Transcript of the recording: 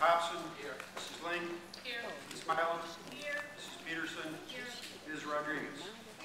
Hobson. Here. Mrs. Ling. Here. Ms. Miles. Here. Mrs. Peterson. Here. Ms. Rodriguez.